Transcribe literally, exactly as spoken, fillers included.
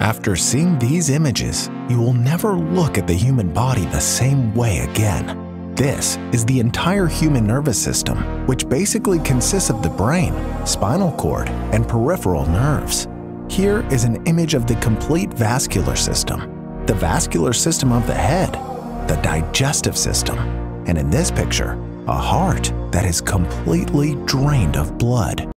After seeing these images, you will never look at the human body the same way again. This is the entire human nervous system, which basically consists of the brain, spinal cord, and peripheral nerves. Here is an image of the complete vascular system, the vascular system of the head, the digestive system, and in this picture, a heart that is completely drained of blood.